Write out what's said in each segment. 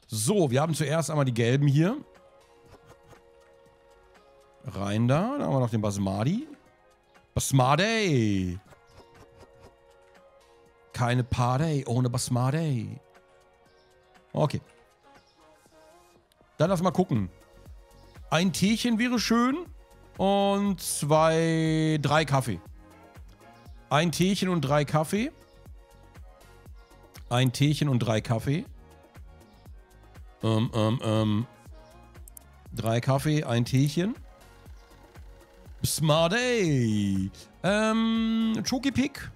So, wir haben zuerst einmal die gelben hier. Rein da. Dann haben wir noch den Basmati. Basmati. Keine Party ohne Basmati. Okay. Dann lass mal gucken. Ein Teechen wäre schön. Und 3 Kaffee. Ein Teechen und 3 Kaffee. Ein Teechen und 3 Kaffee. 3 Kaffee, ein Teechen. Smarty. Schokipick.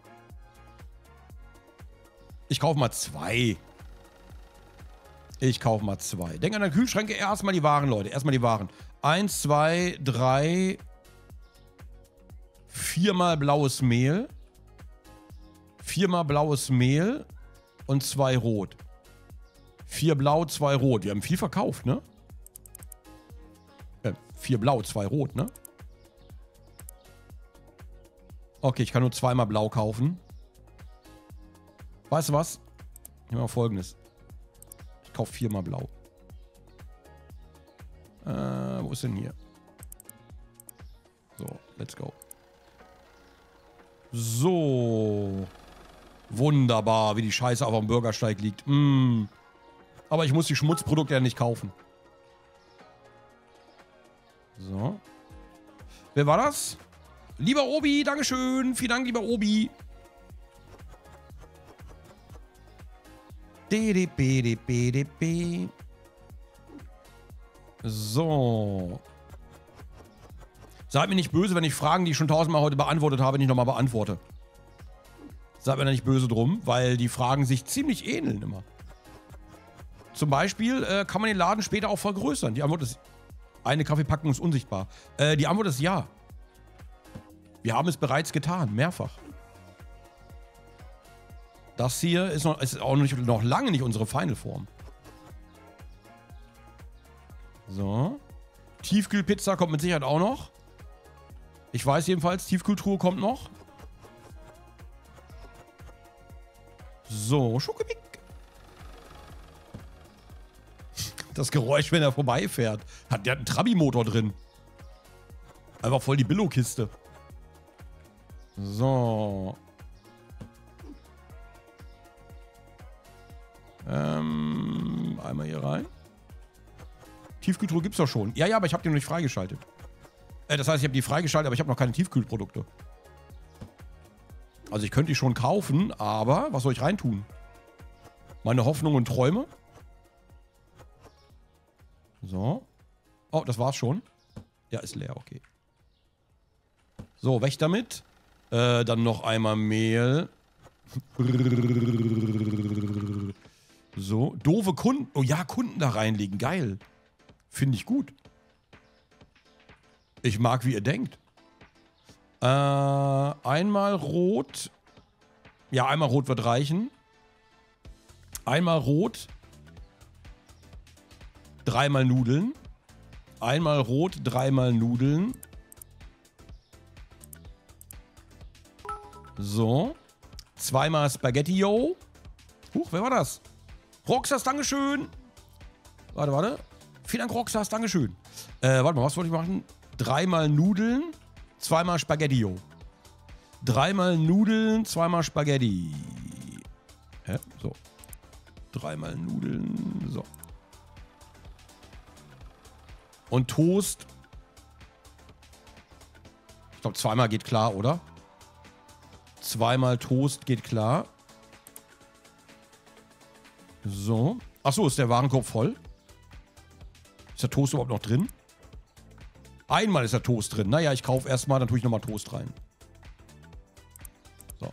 Ich kaufe mal 2. Ich kaufe mal 2. Denk an deine Kühlschränke. Erstmal die Waren, Leute. Erstmal die Waren. 1, 2, 3. 4 mal blaues Mehl. 4 mal blaues Mehl. Und 2 rot. 4 blau, 2 rot. Wir haben viel verkauft, ne? 4 blau, 2 rot, ne? Okay, ich kann nur 2 mal blau kaufen. Weißt du was? Ich mache mal Folgendes. Ich kaufe 4 mal blau. Wo ist denn hier? So, let's go. So. Wunderbar, wie die Scheiße auf dem Bürgersteig liegt. Aber ich muss die Schmutzprodukte ja nicht kaufen. So. Wer war das? Lieber Obi, Dankeschön. Vielen Dank, lieber Obi. DDB. So. Seid mir nicht böse, wenn ich Fragen, die ich schon 1000-mal heute beantwortet habe, nicht nochmal beantworte. Seid mir da nicht böse drum, weil die Fragen sich ziemlich ähneln immer. Zum Beispiel, kann man den Laden später auch vergrößern? Die Antwort ist, eine Kaffeepackung ist unsichtbar. Die Antwort ist ja. Wir haben es bereits getan, mehrfach. Das hier ist auch noch lange nicht unsere Final-Form. So. Tiefkühlpizza kommt mit Sicherheit auch noch. Ich weiß jedenfalls, Tiefkühltruhe kommt noch. So, Schokopick. Das Geräusch, wenn er vorbeifährt. Der hat einen Trabi-Motor drin. Einfach voll die Billo-Kiste. So. Einmal hier rein. Tiefkühltruhe gibt's doch schon. Ja, aber ich habe die noch nicht freigeschaltet. Das heißt, ich habe die freigeschaltet, aber ich habe noch keine Tiefkühlprodukte. Also ich könnte die schon kaufen, aber was soll ich reintun? Meine Hoffnungen und Träume. So. Oh, das war's schon. Ja, ist leer, okay. So, weg damit. Dann noch einmal Mehl. So, doofe Kunden. Oh ja, Kunden da reinlegen. Geil. Finde ich gut. Ich mag, wie ihr denkt. Einmal rot. Ja, einmal rot wird reichen. Einmal rot. 3-mal Nudeln. Einmal rot, 3-mal Nudeln. So. 2-mal Spaghetti-O. Huch, wer war das? Roxas, Dankeschön. Warte. Vielen Dank, Roxas, Dankeschön. Warte mal, was wollte ich machen? 3-mal Nudeln, 2-mal Spaghetti-O. 3-mal Nudeln, 2-mal Spaghetti. Hä? So. 3-mal Nudeln, so. Und Toast. Ich glaube, 2-mal geht klar, oder? 2-mal Toast geht klar. So. Achso, ist der Warenkorb voll? Ist der Toast überhaupt noch drin? Einmal ist der Toast drin. Naja, ich kaufe erstmal, dann tue ich nochmal Toast rein. So.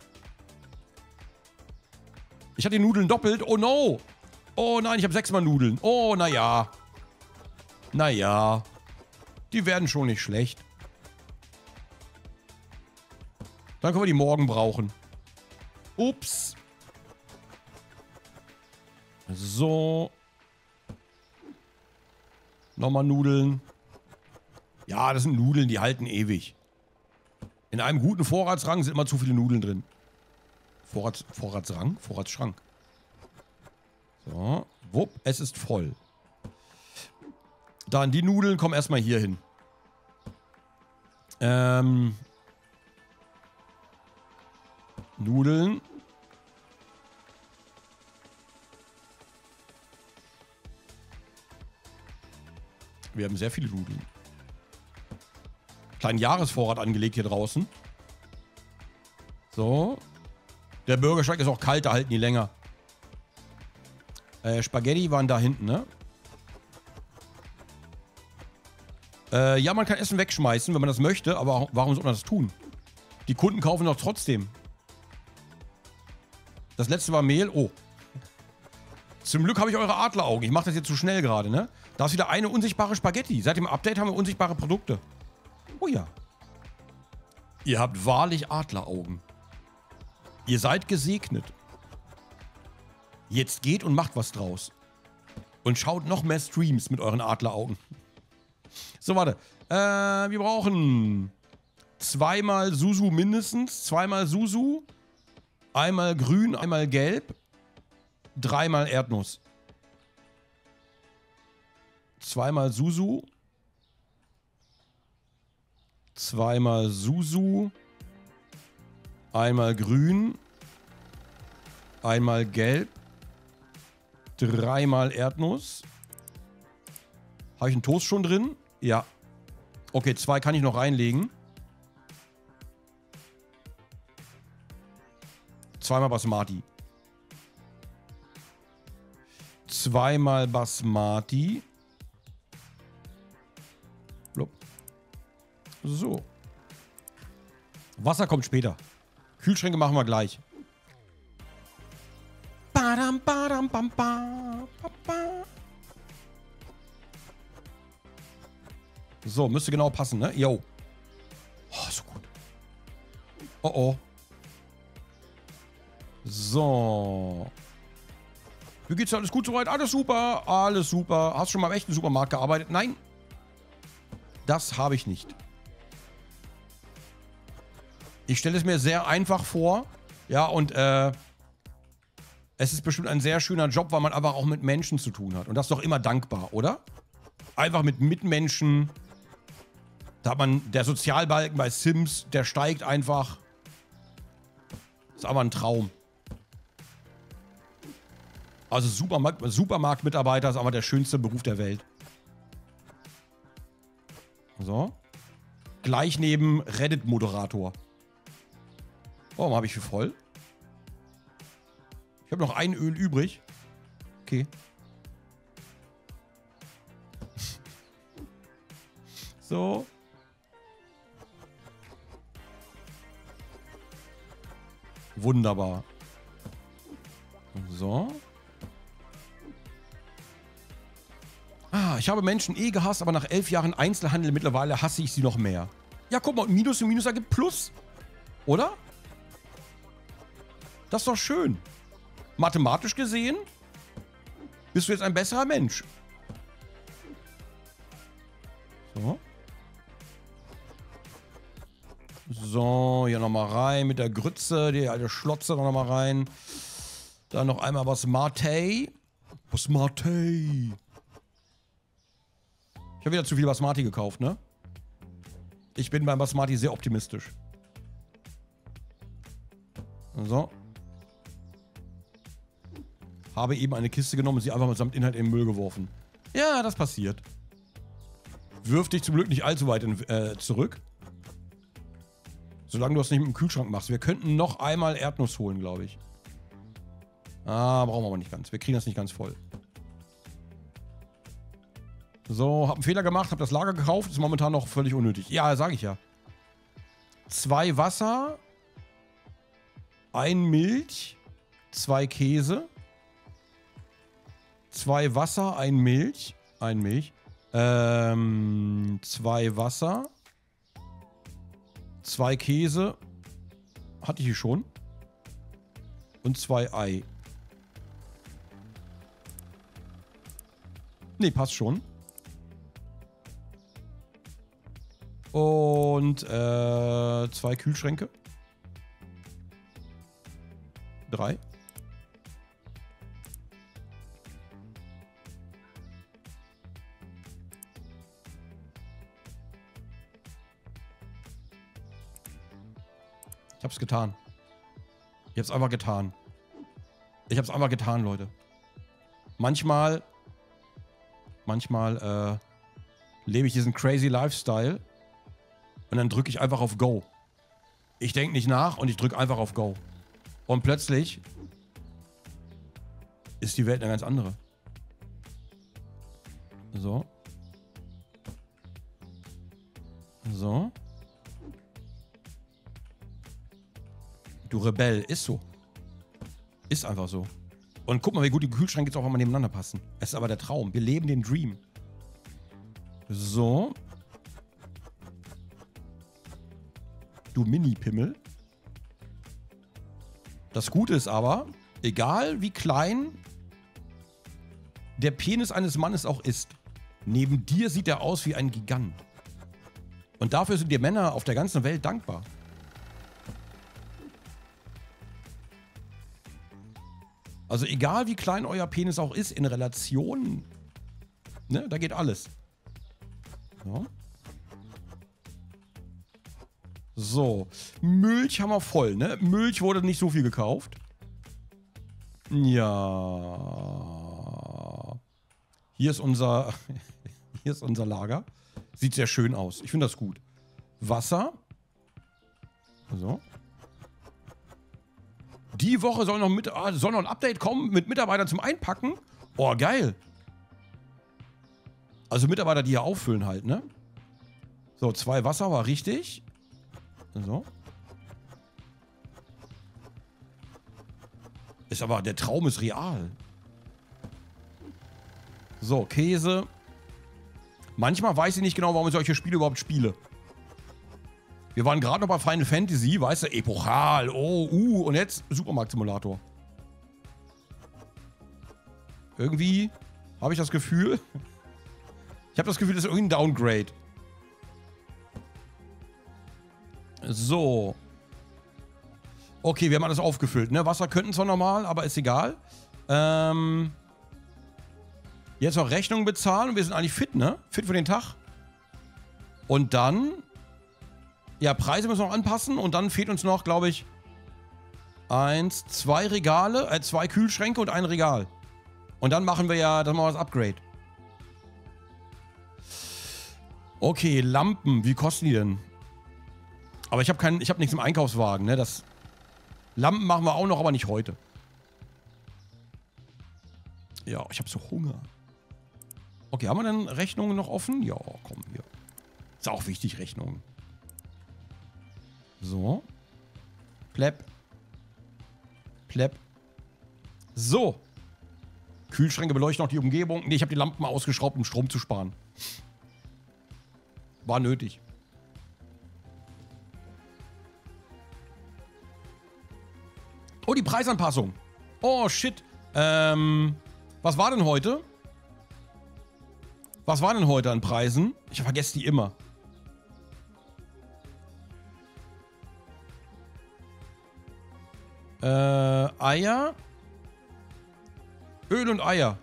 Ich hatte die Nudeln doppelt. Oh no. Oh nein, ich habe 6-mal Nudeln. Oh, naja. Naja. Die werden schon nicht schlecht. Dann können wir die morgen brauchen. Ups. So. Nochmal Nudeln. Ja, das sind Nudeln, die halten ewig. In einem guten Vorratsrang sind immer zu viele Nudeln drin. Vorratsrang? Vorratsschrank. So, wupp, es ist voll. Dann die Nudeln kommen erstmal hier hin. Nudeln. Wir haben sehr viele Nudeln. Kleinen Jahresvorrat angelegt hier draußen. So. Der Bürgersteig ist auch kalt, da halten die länger. Spaghetti waren da hinten, ne? Ja, man kann Essen wegschmeißen, wenn man das möchte, aber warum soll man das tun? Die Kunden kaufen doch trotzdem. Das letzte war Mehl. Oh. Zum Glück habe ich eure Adleraugen. Ich mache das jetzt zu schnell gerade, ne? Da ist wieder eine unsichtbare Spaghetti. Seit dem Update haben wir unsichtbare Produkte. Oh ja. Ihr habt wahrlich Adleraugen. Ihr seid gesegnet. Jetzt geht und macht was draus. Und schaut noch mehr Streams mit euren Adleraugen. So, warte. Wir brauchen zweimal Susu mindestens. Zweimal Susu. Einmal grün, einmal gelb. Dreimal Erdnuss. Zweimal Susu. Zweimal Susu. Einmal grün. Einmal gelb. Dreimal Erdnuss. Habe ich einen Toast schon drin? Ja. Okay, 2 kann ich noch reinlegen. Zweimal Basmati. Zweimal Basmati. Blub. So. Wasser kommt später. Kühlschränke machen wir gleich. Badam, badam, bam, bam, bam, bam. So, müsste genau passen, ne? Yo. Oh, so gut. Oh, oh. So. Wie geht's dir? Alles gut soweit? Alles super. Alles super. Hast du schon mal im echten Supermarkt gearbeitet? Nein. Das habe ich nicht. Ich stelle es mir sehr einfach vor. Ja, und es ist bestimmt ein sehr schöner Job, weil man aber auch mit Menschen zu tun hat. Und das ist doch immer dankbar, oder? Einfach mit Mitmenschen. Da hat man der Sozialbalken bei Sims, der steigt einfach. Ist aber ein Traum. Also Supermarktmitarbeiter ist aber der schönste Beruf der Welt. So. Gleich neben Reddit-Moderator. Oh, warum habe ich für voll? Ich habe noch ein Öl übrig. Okay. So. Wunderbar. So. Ich habe Menschen gehasst, aber nach 11 Jahren Einzelhandel mittlerweile hasse ich sie noch mehr. Ja, guck mal, Minus und Minus ergibt Plus. Oder? Das ist doch schön. Mathematisch gesehen bist du jetzt ein besserer Mensch. So. So, hier nochmal rein mit der Grütze, die alte Schlotze nochmal rein. Dann noch einmal Basmati. Basmati. Ich habe wieder zu viel Basmati gekauft, ne? Ich bin beim Basmati sehr optimistisch. So. Habe eben eine Kiste genommen und sie einfach mitsamt Inhalt in den Müll geworfen. Ja, das passiert. Wirf dich zum Glück nicht allzu weit zurück. Solange du das nicht mit dem Kühlschrank machst. Wir könnten noch einmal Erdnuss holen, glaube ich. Brauchen wir aber nicht ganz. Wir kriegen das nicht ganz voll. So, hab einen Fehler gemacht, hab das Lager gekauft. Ist momentan noch völlig unnötig. Ja, sage ich ja. 2 Wasser. 1 Milch. 2 Käse. 2 Wasser, 1 Milch. 1 Milch. 2 Wasser. 2 Käse. Hatte ich hier schon. Und 2 Ei. Nee, passt schon. Und 2 Kühlschränke. 3. Ich hab's getan. Ich hab's einfach getan. Ich hab's einfach getan, Leute. Manchmal lebe ich diesen crazy Lifestyle und dann drücke ich einfach auf Go. Ich denke nicht nach und ich drücke einfach auf Go. Und plötzlich ist die Welt eine ganz andere. So. So. Du Rebell, ist so. Ist einfach so. Und guck mal, wie gut die Kühlschränke jetzt auch mal nebeneinander passen. Es ist aber der Traum. Wir leben den Dream. So. Du Mini-Pimmel. Das Gute ist aber, egal wie klein der Penis eines Mannes auch ist, neben dir sieht er aus wie ein Gigant. Und dafür sind dir Männer auf der ganzen Welt dankbar. Also egal wie klein euer Penis auch ist, in Relation, ne, da geht alles. So. So, Milch haben wir voll, ne? Milch wurde nicht so viel gekauft. Ja. Hier ist unser Lager. Sieht sehr schön aus. Ich finde das gut. Wasser. So. Die Woche soll noch ein Update kommen mit Mitarbeitern zum Einpacken. Oh, geil. Also Mitarbeiter, die hier auffüllen halt, ne? So, 2 Wasser war richtig. So. Ist aber, der Traum ist real. So, Käse. Manchmal weiß ich nicht genau, warum ich solche Spiele überhaupt spiele. Wir waren gerade noch bei Final Fantasy, weißt du, epochal, und jetzt Supermarkt-Simulator. Irgendwie habe ich das Gefühl, das ist irgendwie ein Downgrade. So. Okay, wir haben alles aufgefüllt, ne? Wasser könnten zwar normal, aber ist egal. Jetzt noch Rechnungen bezahlen und wir sind eigentlich fit, ne? Fit für den Tag. Und dann, ja, Preise müssen wir noch anpassen und dann fehlt uns noch, glaube ich, 2 Regale, 2 Kühlschränke und ein Regal. Und dann machen wir ja, das Upgrade. Okay, Lampen, wie kosten die denn? Aber ich habe nichts im Einkaufswagen, ne? Lampen machen wir auch noch, aber nicht heute. Ja, ich habe so Hunger. Okay, haben wir denn Rechnungen noch offen? Ja, komm, hier. Ist auch wichtig, Rechnungen. So. Plepp. Plepp. So. Kühlschränke beleuchten auch die Umgebung. Ne, ich habe die Lampen ausgeschraubt, um Strom zu sparen. War nötig. Oh, die Preisanpassung. Oh, shit. Was war denn heute? Was war denn heute an Preisen? Ich vergesse die immer. Eier. Öl und Eier.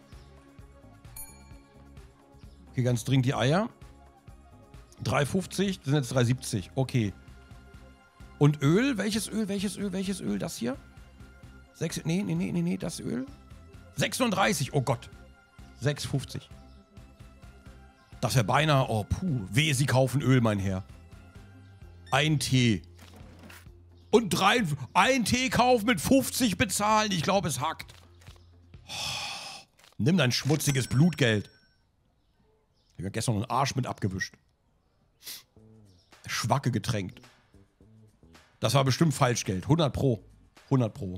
Okay, ganz dringend die Eier. 3,50, das sind jetzt 3,70. Okay. Und Öl? Welches Öl? Welches Öl? Welches Öl? Das hier? Nee, das Öl. 36, oh Gott. 6,50. Das wäre beinahe, oh puh. Wehe, Sie kaufen Öl, mein Herr. Ein Tee. Und ein Tee kaufen mit 50 bezahlen. Ich glaube, es hackt. Oh, nimm dein schmutziges Blutgeld. Ich habe gestern einen Arsch mit abgewischt. Schwacke getränkt. Das war bestimmt Falschgeld. 100 Pro. 100 Pro.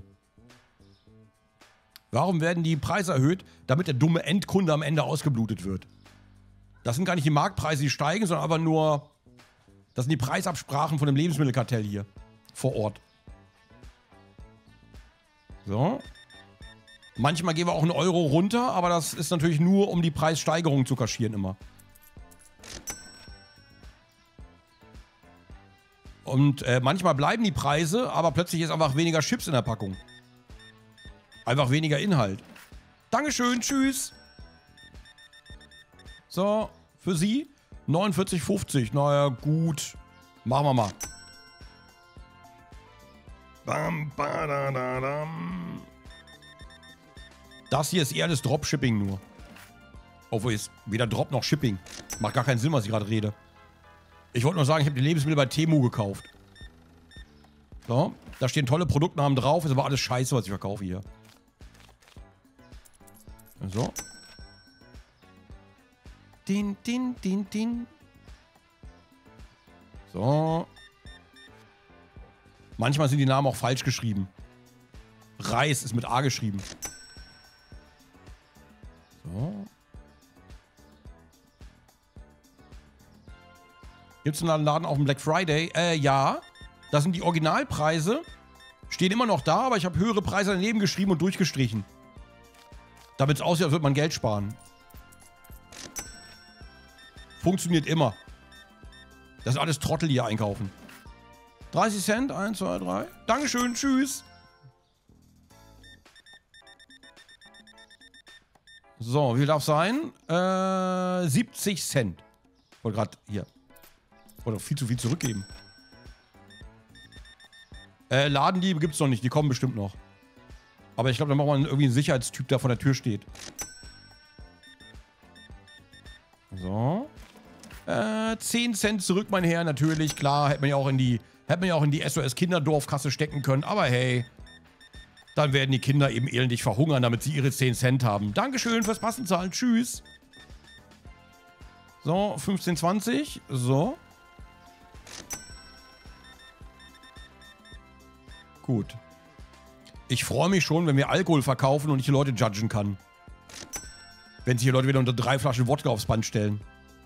Warum werden die Preise erhöht? Damit der dumme Endkunde am Ende ausgeblutet wird. Das sind gar nicht die Marktpreise, die steigen, sondern aber nur... Das sind die Preisabsprachen von dem Lebensmittelkartell hier. Vor Ort. So. Manchmal gehen wir auch einen Euro runter, aber das ist natürlich nur, um die Preissteigerung zu kaschieren immer. Und manchmal bleiben die Preise, aber plötzlich ist einfach weniger Chips in der Packung. Einfach weniger Inhalt. Dankeschön, tschüss. So, für Sie 49,50. Naja, gut. Machen wir mal. Bam, badadadam. Das hier ist eher alles Dropshipping nur. Obwohl ist weder Drop noch Shipping. Macht gar keinen Sinn, was ich gerade rede. Ich wollte nur sagen, ich habe die Lebensmittel bei Temu gekauft. So, da stehen tolle Produktnamen drauf. Ist aber alles scheiße, was ich verkaufe hier. So. Din, din, din, din. So. Manchmal sind die Namen auch falsch geschrieben. Reis ist mit A geschrieben. So. Gibt es einen Laden auf dem Black Friday? Ja. Das sind die Originalpreise. Stehen immer noch da, aber ich habe höhere Preise daneben geschrieben und durchgestrichen. Damit es aussieht, als würde man Geld sparen. Funktioniert immer. Das sind alles Trottel, die hier einkaufen. 30 Cent, 1, 2, 3. Dankeschön, tschüss. So, wie viel darf es sein? 70 Cent. Wollte gerade hier. Wollte viel zu viel zurückgeben. Ladendiebe gibt es noch nicht, die kommen bestimmt noch. Aber ich glaube, da macht man irgendwie einen Sicherheitstyp, der vor der Tür steht. So. 10 Cent zurück, mein Herr, natürlich. Klar, hätte man ja auch in die SOS-Kinderdorfkasse stecken können. Aber hey, dann werden die Kinder eben elendig verhungern, damit sie ihre 10 Cent haben. Dankeschön fürs Passenzahlen. Tschüss. So, 15,20. So. Gut. Ich freue mich schon, wenn wir Alkohol verkaufen und ich die Leute judgen kann. Wenn sich die Leute wieder unter 3 Flaschen Wodka aufs Band stellen.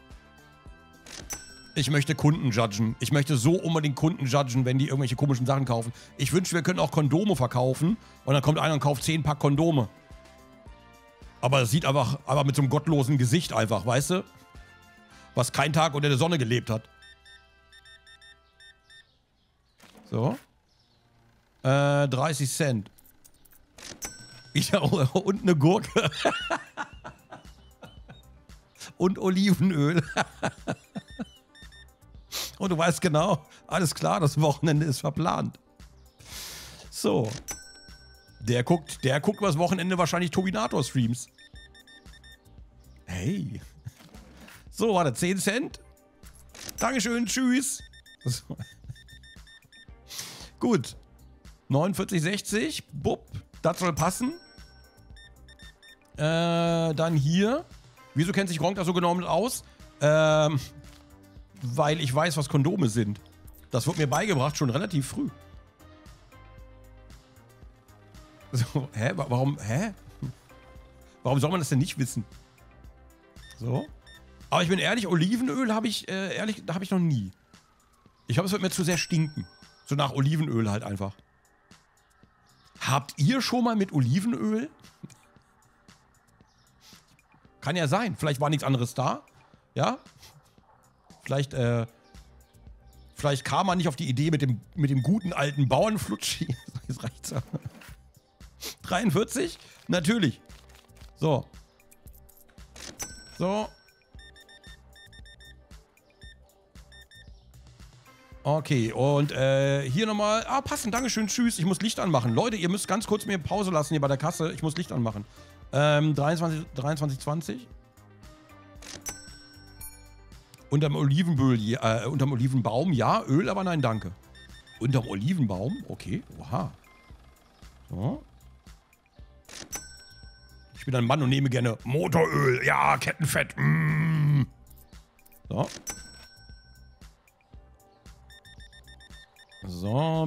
Ich möchte Kunden judgen. Ich möchte so unbedingt Kunden judgen, wenn die irgendwelche komischen Sachen kaufen. Ich wünschte, wir könnten auch Kondome verkaufen. Und dann kommt einer und kauft 10 Pack Kondome. Aber es sieht einfach, aber mit so einem gottlosen Gesicht einfach, weißt du? Was keinen Tag unter der Sonne gelebt hat. So. 30 Cent. Ja, und eine Gurke. Und Olivenöl. Und du weißt genau, alles klar, das Wochenende ist verplant. So. Der guckt übers Wochenende wahrscheinlich Tobinator-Streams. Hey. So, warte, 10 Cent. Dankeschön, tschüss. So. Gut. 49,60. Bupp. Das soll passen. Dann hier. Wieso kennt sich Gronk da so genommen aus? Weil ich weiß, was Kondome sind. Das wird mir beigebracht schon relativ früh. So, hä? Warum? Hä? Warum soll man das denn nicht wissen? So. Aber ich bin ehrlich, Olivenöl habe ich, da habe ich noch nie. Ich glaube, es wird mir zu sehr stinken. So nach Olivenöl halt einfach. Habt ihr schon mal mit Olivenöl? Kann ja sein. Vielleicht war nichts anderes da. Ja? Vielleicht kam man nicht auf die Idee mit dem guten alten Bauernflutschi. Jetzt reicht's. 43? Natürlich. So. So. Okay, und hier nochmal. Ah, passend, Dankeschön, tschüss. Ich muss Licht anmachen. Leute, ihr müsst ganz kurz mir Pause lassen hier bei der Kasse. Ich muss Licht anmachen. 23,20. Unterm Olivenbaum, ja. Öl, aber nein, danke. Unterm Olivenbaum? Okay, oha. So. Ich bin ein Mann und nehme gerne Motoröl. Ja, Kettenfett. Mm. So. So.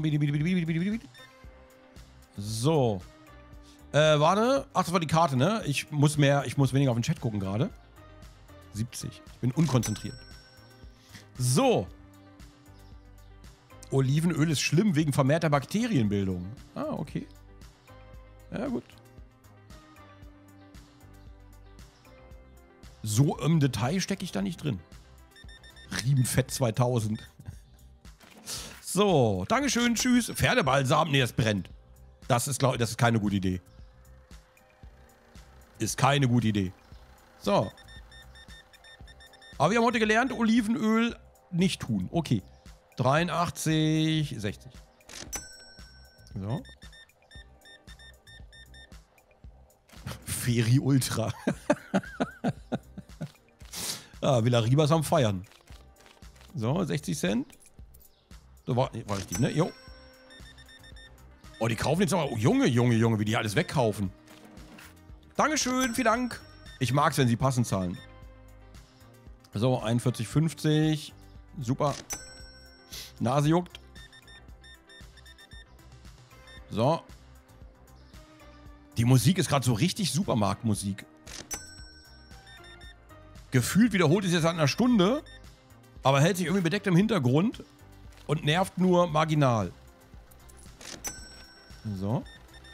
So. Warte. Ach, das war die Karte, ne? Ich muss weniger auf den Chat gucken gerade. 70. Ich bin unkonzentriert. So. Olivenöl ist schlimm wegen vermehrter Bakterienbildung. Ah, okay. Ja, gut. So im Detail stecke ich da nicht drin. Riemenfett 2000. So, Dankeschön, tschüss. Pferdebalsam, nee, das brennt. Das ist keine gute Idee. Ist keine gute Idee. So. Aber wir haben heute gelernt, Olivenöl nicht tun. Okay. 83, 60. So. Feri Ultra. Villarriba ist am Feiern. So, 60 Cent. So, war richtig, ne? Jo. Oh, die kaufen jetzt aber... Oh, Junge, wie die alles wegkaufen. Dankeschön, vielen Dank. Ich mag's, wenn sie passend zahlen. So, 41,50. Super. Nase juckt. So. Die Musik ist gerade so richtig Supermarktmusik. Gefühlt wiederholt es jetzt seit einer Stunde, aber hält sich irgendwie bedeckt im Hintergrund und nervt nur marginal. So.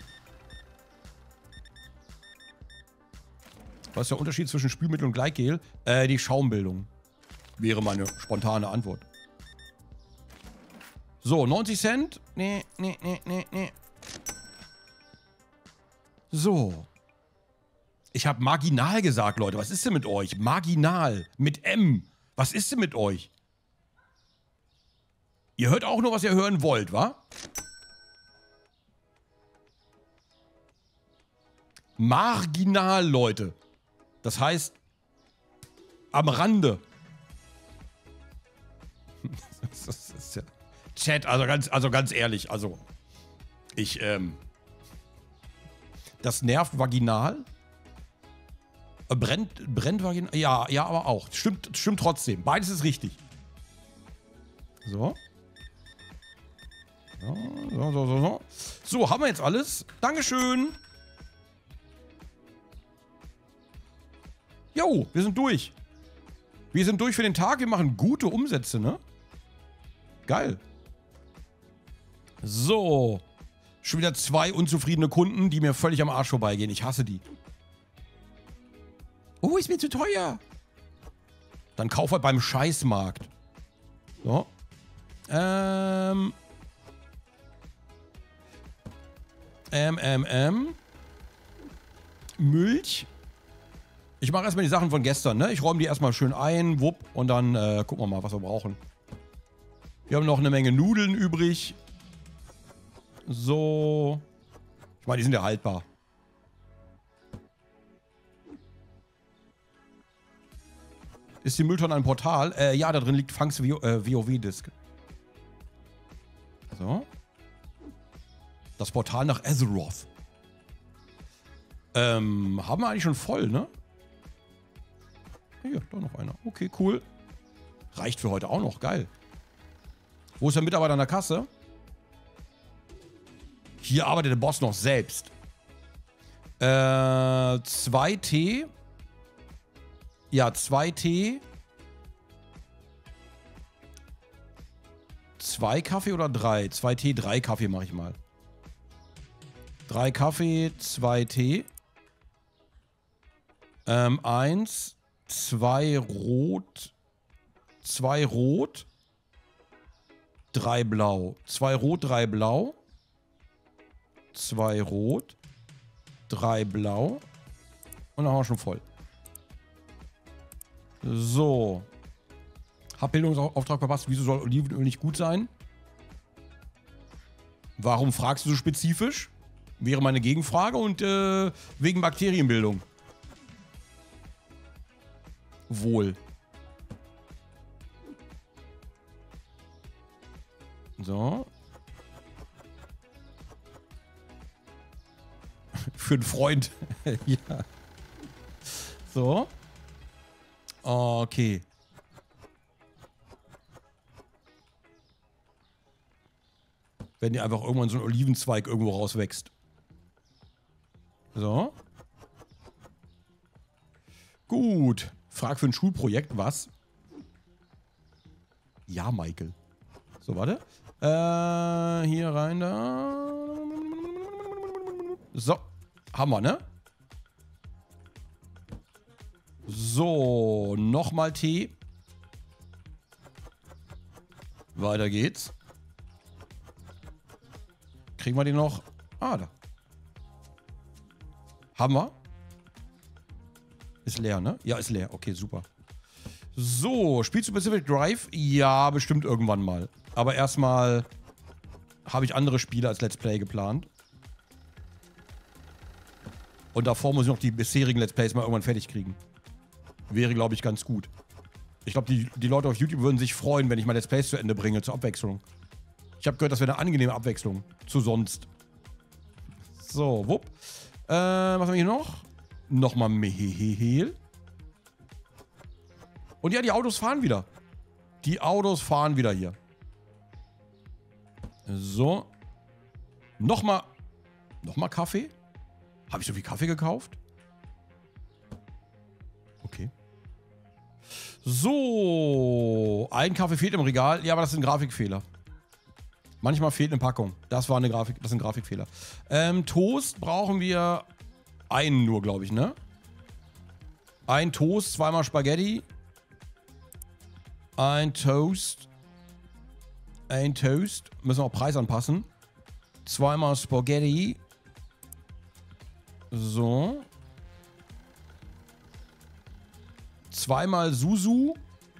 Was ist der Unterschied zwischen Spülmittel und Gleitgel? Die Schaumbildung. Wäre meine spontane Antwort. So, 90 Cent. Nee. So. Ich habe marginal gesagt, Leute. Was ist denn mit euch? Marginal. Mit M. Was ist denn mit euch? Ihr hört auch nur, was ihr hören wollt, wa? Marginal, Leute. Das heißt, am Rande. Das ist ja Chat, also ganz ehrlich, das nervt vaginal. Brennt vaginal. Ja, aber auch. Stimmt trotzdem. Beides ist richtig. So. So, haben wir jetzt alles. Dankeschön. Jo, wir sind durch. Wir sind durch für den Tag. Wir machen gute Umsätze, ne? Geil. So. Schon wieder 2 unzufriedene Kunden, die mir völlig am Arsch vorbeigehen. Ich hasse die. Oh, ist mir zu teuer. Dann kauf halt beim Scheißmarkt. So. Milch. Ich mache erstmal die Sachen von gestern, ne? Ich räume die erstmal schön ein, wupp, und dann gucken wir mal, was wir brauchen. Wir haben noch eine Menge Nudeln übrig. So. Ich meine, die sind ja haltbar. Ist die Mülltonne ein Portal? Ja, da drin liegt Funks WoW-Disk. So. Das Portal nach Azeroth. Haben wir eigentlich schon voll, ne? Hier, da noch einer. Okay, cool. Reicht für heute auch noch. Geil. Wo ist der Mitarbeiter an der Kasse? Hier arbeitet der Boss noch selbst. 2 Tee. Ja, 2 Tee. 2 Kaffee oder 3? 2 Tee, 3 Kaffee mache ich mal. 3 Kaffee, 2 Tee. 1, 2 Rot. 2 Rot. 3 Blau. 2 Rot, 3 Blau. 2 Rot. 3 Blau. Und dann haben wir schon voll. So. Hab Bildungsauftrag verpasst. Wieso soll Olivenöl nicht gut sein? Warum fragst du so spezifisch? Wäre meine Gegenfrage. Und wegen Bakterienbildung. Wohl. So. Für einen Freund. Ja. So. Okay. Wenn dir einfach irgendwann so ein Olivenzweig irgendwo rauswächst. So. Gut. Frag für ein Schulprojekt. Was? Ja, Michael. So, warte. Hier rein da. So. Haben wir, ne? So. Nochmal Tee. Weiter geht's. Kriegen wir den noch? Ah, da. Haben wir? Ist leer, ne? Ja, ist leer. Okay, super. So, spielst du Pacific Drive? Ja, bestimmt irgendwann mal. Aber erstmal habe ich andere Spiele als Let's Play geplant. Und davor muss ich noch die bisherigen Let's Plays mal irgendwann fertig kriegen. Wäre, glaube ich, ganz gut. Ich glaube, die Leute auf YouTube würden sich freuen, wenn ich mal Let's Plays zu Ende bringe, zur Abwechslung. Ich habe gehört, das wäre eine angenehme Abwechslung zu sonst. So, wupp. Was haben wir hier noch? Nochmal Mehl. Und ja, die Autos fahren wieder. Die Autos fahren wieder hier. So. Nochmal Kaffee? Habe ich so viel Kaffee gekauft? Okay. So. Ein Kaffee fehlt im Regal. Ja, aber das sind Grafikfehler. Manchmal fehlt eine Packung. Das sind Grafikfehler. Toast brauchen wir einen nur, glaube ich, ne? Ein Toast, zweimal Spaghetti. Ein Toast. Ein Toast. Müssen wir auch Preis anpassen. Zweimal Spaghetti. So. Zweimal Suzu.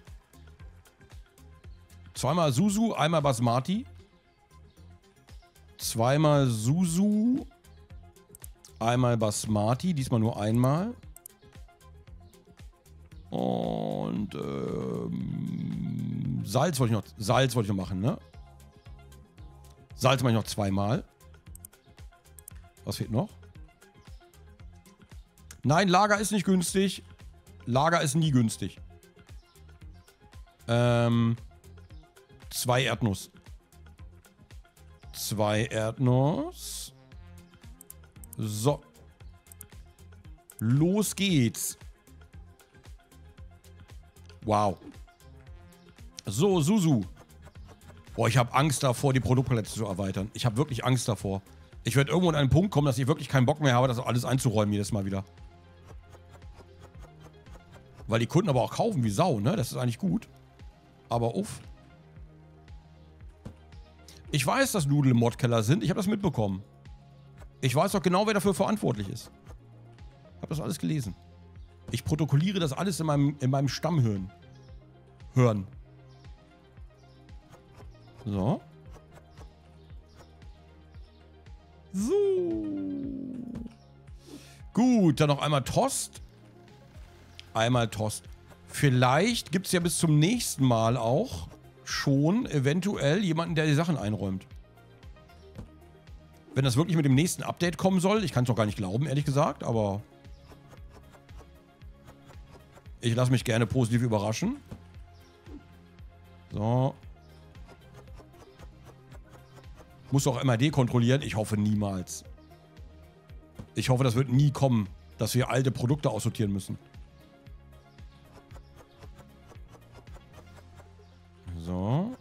Zweimal Suzu, einmal Basmati. Zweimal Suzu. Einmal Basmati. Diesmal nur einmal. Und Salz wollte ich noch machen, ne? Salz mache ich noch zweimal. Was fehlt noch? Nein, Lager ist nicht günstig. Lager ist nie günstig. 2 Erdnuss. 2 Erdnuss. So. Los geht's. Wow. So, Suzu. Boah, ich habe Angst davor, die Produktpalette zu erweitern. Ich habe wirklich Angst davor. Ich werde irgendwo an einen Punkt kommen, dass ich wirklich keinen Bock mehr habe, das alles einzuräumen jedes Mal wieder. Weil die Kunden aber auch kaufen wie Sau, ne? Das ist eigentlich gut. Aber uff. Ich weiß, dass Nudel im Modkeller sind. Ich habe das mitbekommen. Ich weiß doch genau, wer dafür verantwortlich ist. Ich habe das alles gelesen. Ich protokolliere das alles in meinem Stammhirn. Hören. So. So. Gut, dann noch einmal Toast. Einmal Toast. Vielleicht gibt es ja bis zum nächsten Mal auch schon eventuell jemanden, der die Sachen einräumt. Wenn das wirklich mit dem nächsten Update kommen soll. Ich kann es doch gar nicht glauben, ehrlich gesagt, aber ich lasse mich gerne positiv überraschen. So. Muss auch MAD kontrollieren. Ich hoffe niemals. Ich hoffe, das wird nie kommen, dass wir alte Produkte aussortieren müssen. So.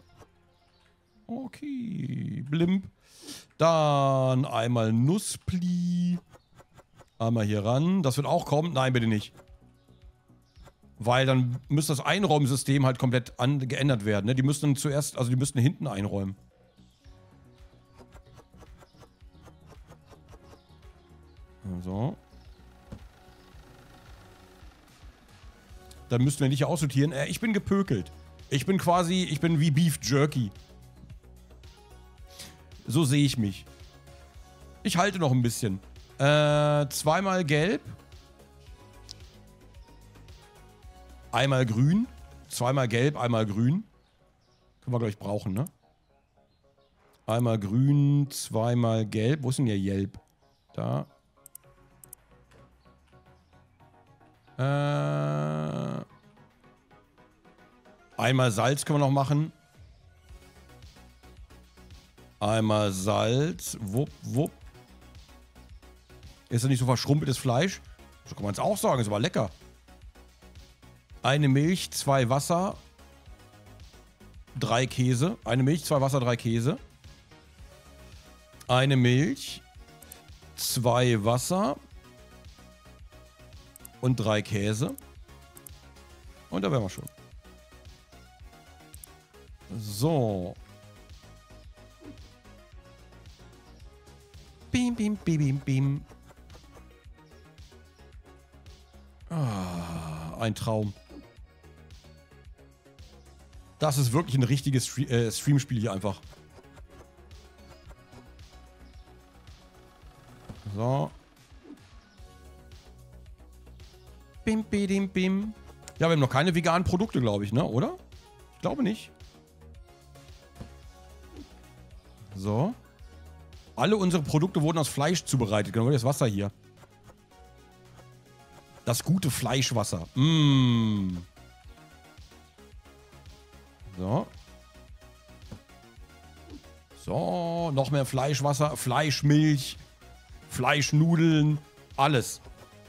Okay. Blimp. Dann einmal Nusspli. Einmal hier ran. Das wird auch kommen. Nein, bitte nicht. Weil dann müsste das Einräumsystem halt komplett geändert werden. Ne? Die müssten zuerst, also die müssten hinten einräumen. So. Dann müssten wir nicht hier aussortieren. Ich bin gepökelt. Ich bin wie Beef Jerky. So sehe ich mich. Ich halte noch ein bisschen. Zweimal gelb. Einmal grün. Zweimal gelb, einmal grün. Können wir gleich brauchen, ne? Einmal grün, zweimal gelb. Wo ist denn hier gelb? Da. Einmal Salz können wir noch machen. Einmal Salz. Wupp, wupp. Ist das nicht so verschrumpeltes Fleisch? So kann man es auch sagen. Ist aber lecker. Eine Milch, 2 Wasser, 3 Käse. Eine Milch, 2 Wasser, 3 Käse. Eine Milch, 2 Wasser und 3 Käse. Und da wären wir schon. So. Bim, bim, bim, bim, bim. Ah, ein Traum. Das ist wirklich ein richtiges Streamspiel hier einfach. So. Bim, bim, bim. Ja, wir haben noch keine veganen Produkte, glaube ich, ne? Oder? Ich glaube nicht. So. Alle unsere Produkte wurden aus Fleisch zubereitet. Genau, das Wasser hier. Das gute Fleischwasser. Mmh. So. So, noch mehr Fleischwasser, Fleischmilch, Fleischnudeln, alles.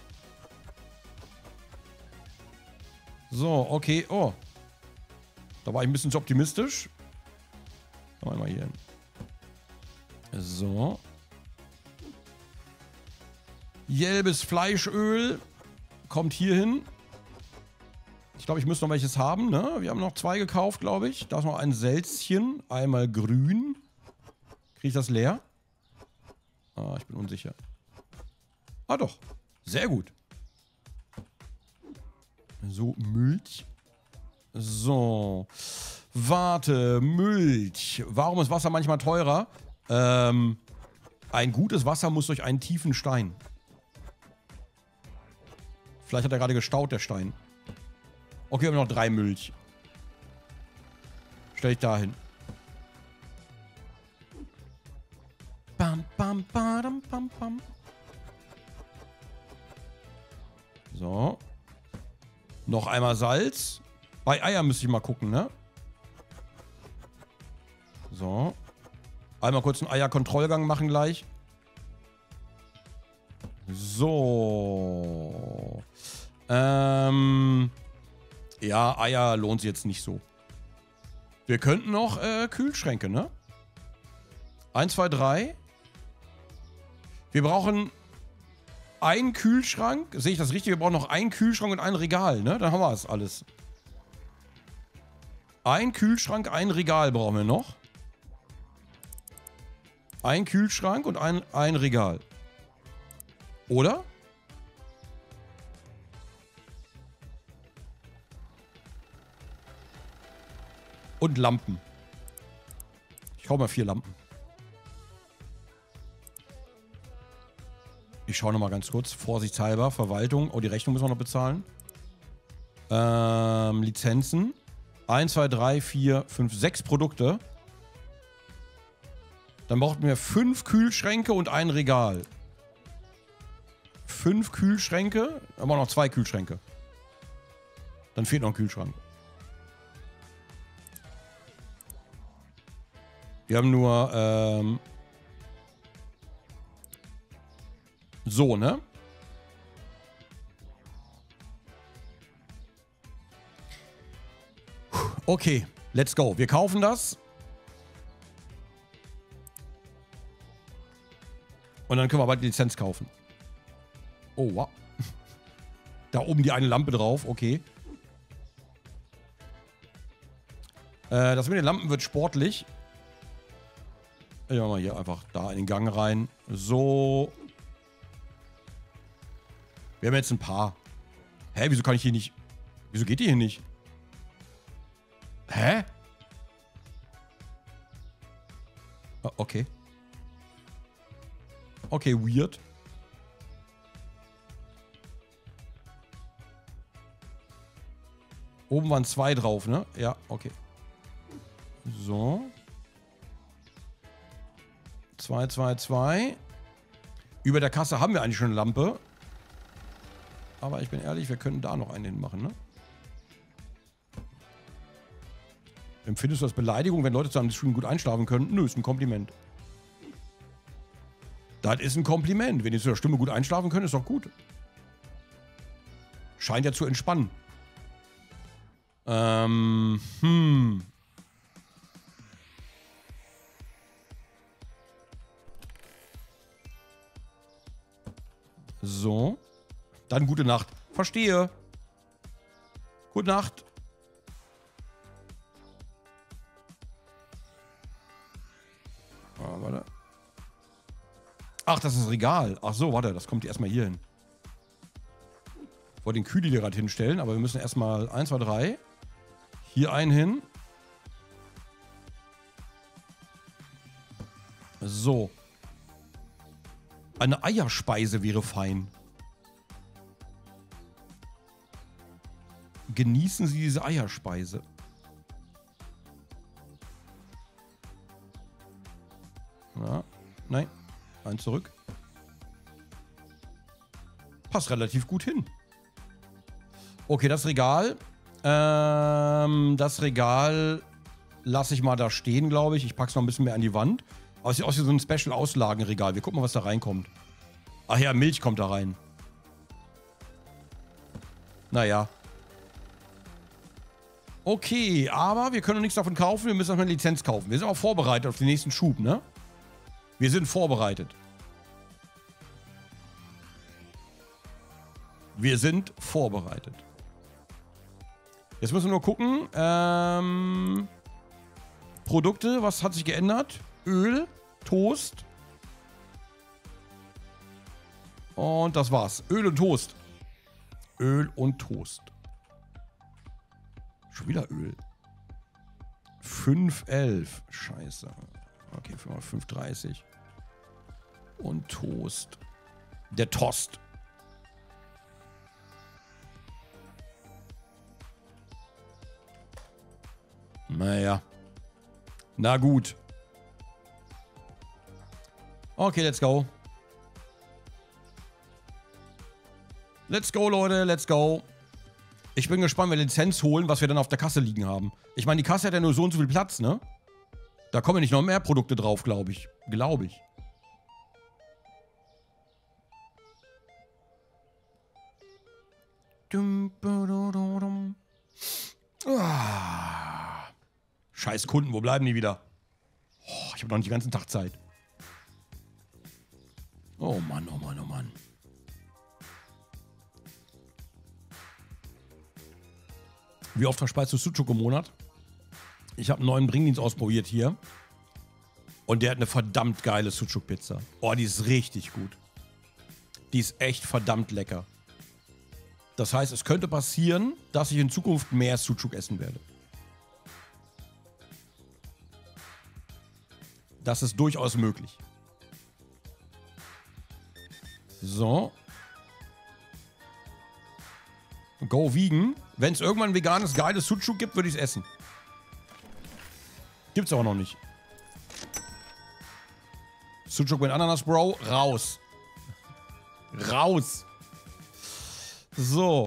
So, okay. Oh. Da war ich ein bisschen zu optimistisch. Machen wir mal hier hin. So. Gelbes Fleischöl kommt hier hin. Ich glaube, ich müsste noch welches haben, ne? Wir haben noch 2 gekauft, glaube ich. Da ist noch ein Selzchen. Einmal grün. Kriege ich das leer? Ah, ich bin unsicher. Ah, doch. Sehr gut. So, Milch. So. Warte, Milch. Warum ist Wasser manchmal teurer? Ein gutes Wasser muss durch einen tiefen Stein. Vielleicht hat er gerade gestaut, der Stein. Okay, wir haben noch 3 Milch. Stell ich da hin. Bam, bam, badam, bam, bam. So. Noch einmal Salz. Bei Eiern müsste ich mal gucken, ne? So. Einmal kurz einen Eierkontrollgang machen gleich. So. Ja, Eier lohnt sich jetzt nicht so. Wir könnten noch Kühlschränke, ne? 1, 2, 3. Wir brauchen einen Kühlschrank. Sehe ich das richtig? Wir brauchen noch einen Kühlschrank und ein Regal, ne? Dann haben wir es alles. Ein Kühlschrank, ein Regal brauchen wir noch. Ein Kühlschrank und ein Regal. Oder? Und Lampen. Ich hau mal 4 Lampen. Ich schaue nochmal ganz kurz. Vorsichtshalber. Verwaltung. Oh, die Rechnung müssen wir noch bezahlen. Lizenzen. 1, 2, 3, 4, 5, 6 Produkte. Dann brauchten wir 5 Kühlschränke und ein Regal. 5 Kühlschränke. Dann haben wir noch 2 Kühlschränke. Dann fehlt noch ein Kühlschrank. Wir haben nur, so, ne? Okay, let's go. Wir kaufen das. Und dann können wir bald die Lizenz kaufen. Oh, wow. Da oben die eine Lampe drauf, okay. Das mit den Lampen wird sportlich. Ich mach mal hier einfach da in den Gang rein. So. Wir haben jetzt ein paar. Hä, wieso kann ich hier nicht... Wieso geht die hier nicht? Hä? Okay. Okay, weird. Oben waren 2 drauf, ne? Ja, okay. So. 2, 2, 2. Über der Kasse haben wir eigentlich schon eine Lampe. Aber ich bin ehrlich, wir können da noch einen hinmachen, ne? Empfindest du das Beleidigung, wenn Leute zu einem Stream gut einschlafen können? Nö, ist ein Kompliment. Das ist ein Kompliment. Wenn die zu der Stimme gut einschlafen können, ist doch gut. Scheint ja zu entspannen. So. Dann gute Nacht. Verstehe. Gute Nacht. Warte. Ach, das ist das Regal. Ach so, warte, das kommt erstmal hier hin. Ich wollte den Kühli gerade hinstellen, aber wir müssen erstmal 1, 2, 3. Hier einen hin. So. Eine Eierspeise wäre fein. Genießen Sie diese Eierspeise. Ja, nein. Ein zurück. Passt relativ gut hin. Okay, das Regal. Das Regal lasse ich mal da stehen, glaube ich. Ich packe es noch ein bisschen mehr an die Wand. Aber es sieht aus wie so ein Special-Auslagenregal. Wir gucken mal, was da reinkommt. Ach ja, Milch kommt da rein. Naja. Okay, aber wir können noch nichts davon kaufen. Wir müssen noch eine Lizenz kaufen. Wir sind auch vorbereitet auf den nächsten Schub, ne? Wir sind vorbereitet. Wir sind vorbereitet. Jetzt müssen wir nur gucken. Produkte, was hat sich geändert? Öl, Toast. Und das war's. Öl und Toast. Öl und Toast. Schon wieder Öl. 5,11. Scheiße. Okay, 5,30. Und Toast. Der Toast. Naja. Na gut. Okay, let's go. Let's go, Leute, let's go. Ich bin gespannt, wenn wir Lizenz holen, was wir dann auf der Kasse liegen haben. Ich meine, die Kasse hat ja nur so und so viel Platz, ne? Da kommen ja nicht noch mehr Produkte drauf, glaube ich. Glaube ich. Ah. Scheiß Kunden, wo bleiben die wieder? Oh, ich habe noch nicht den ganzen Tag Zeit. Oh Mann, oh Mann, oh Mann. Wie oft verspeist du Sucuk im Monat? Ich habe einen neuen Bringdienst ausprobiert hier. Und der hat eine verdammt geile Sucuk-Pizza. Oh, die ist richtig gut. Die ist echt verdammt lecker. Das heißt, es könnte passieren, dass ich in Zukunft mehr Sucuk essen werde. Das ist durchaus möglich. So. Go vegan. Wenn es irgendwann ein veganes, geiles Sucuk gibt, würde ich es essen. Gibt's aber noch nicht. Sucuk mit Ananas, Bro. Raus. Raus. So.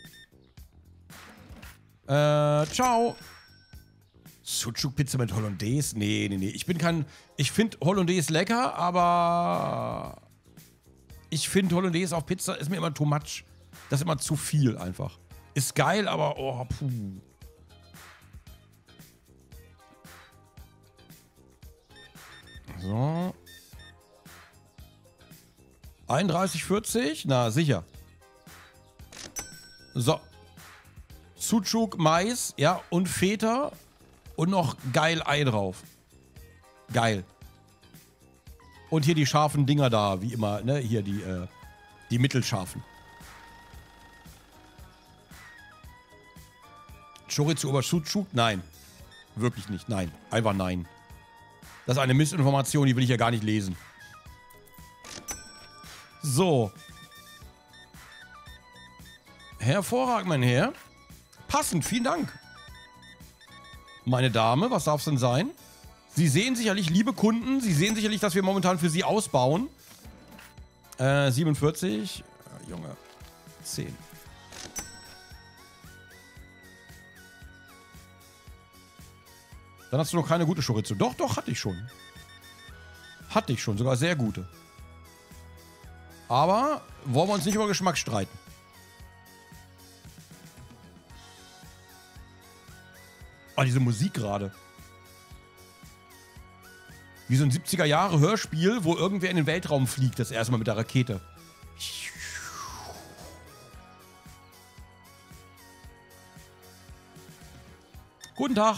Ciao. Sucuk-Pizza mit Hollandaise? Nee, nee, nee. Ich finde Hollandaise lecker, aber ich finde Hollandaise auf Pizza ist mir immer too much. Das ist immer zu viel einfach. Ist geil, aber oh, puh. So. 31,40? Na, sicher. So. Sucuk, Mais, ja, und Feta und noch geil Ei drauf. Geil. Und hier die scharfen Dinger da, wie immer, ne? Hier die mittelscharfen. Chorizo über Sucuk? Nein. Wirklich nicht. Nein. Einfach nein. Das ist eine Missinformation, die will ich ja gar nicht lesen. So. Hervorragend, mein Herr. Passend, vielen Dank. Meine Dame, was darf es denn sein? Sie sehen sicherlich, liebe Kunden, Sie sehen sicherlich, dass wir momentan für Sie ausbauen. 47. Junge. 10. Dann hast du noch keine gute Chorizo. Doch, doch, hatte ich schon. Hatte ich schon, sogar sehr gute. Aber wollen wir uns nicht über Geschmack streiten. Oh, diese Musik gerade. Wie so ein 70er-Jahre-Hörspiel, wo irgendwer in den Weltraum fliegt, das erste Mal mit der Rakete. Guten Tag.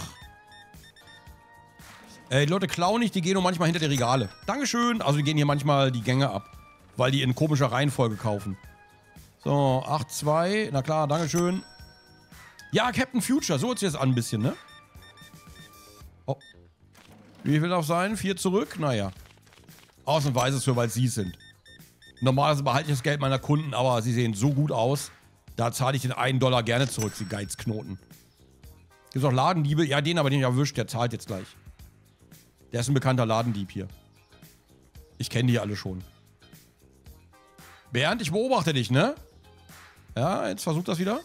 Die Leute klauen nicht, die gehen nur manchmal hinter die Regale. Dankeschön. Also die gehen hier manchmal die Gänge ab, weil die in komischer Reihenfolge kaufen. So, 8,2. Na klar, Dankeschön. Ja, Captain Future, so hört sich das an ein bisschen, ne? Oh. Wie viel darf sein? 4 zurück? Naja. Ausnahmsweise für, weil sie es sind. Normalerweise behalte ich das Geld meiner Kunden, aber sie sehen so gut aus. Da zahle ich den $1 gerne zurück, die Geizknoten. Gibt auch Ladendiebe? Ja, den aber, den ich erwischt, der zahlt jetzt gleich. Der ist ein bekannter Ladendieb hier. Ich kenne die alle schon. Bernd, ich beobachte dich, ne? Ja, jetzt versucht das wieder.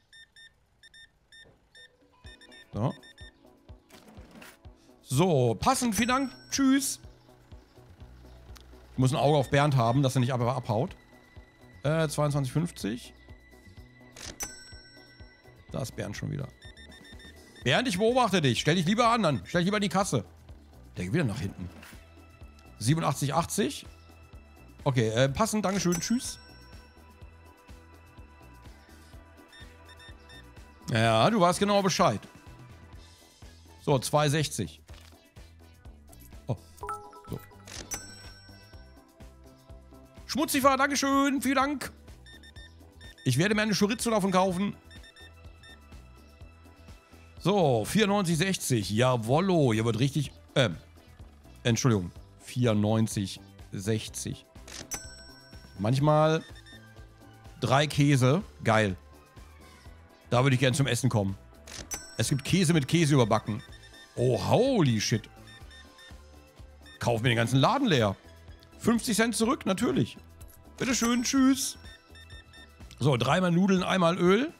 So. So, passend, vielen Dank. Tschüss. Ich muss ein Auge auf Bernd haben, dass er nicht einfach abhaut. 22,50. Da ist Bernd schon wieder. Bernd, ich beobachte dich. Stell dich lieber an, dann. Stell dich lieber in die Kasse. Der geht wieder nach hinten. 87,80. Okay, passend, Dankeschön. Tschüss. Ja, du weißt genau Bescheid. So, 2,60. Oh, so. Schmutzifahrer, Dankeschön. Vielen Dank. Ich werde mir eine Chorizo davon kaufen. So, 94,60. Jawollo, hier wird richtig... Entschuldigung. 94,60. Manchmal 3 Käse. Geil. Da würde ich gerne zum Essen kommen. Es gibt Käse mit Käse überbacken. Oh, holy shit. Kauf mir den ganzen Laden leer. 50 Cent zurück, natürlich. Bitteschön, tschüss. So, 3-mal Nudeln, 1-mal Öl.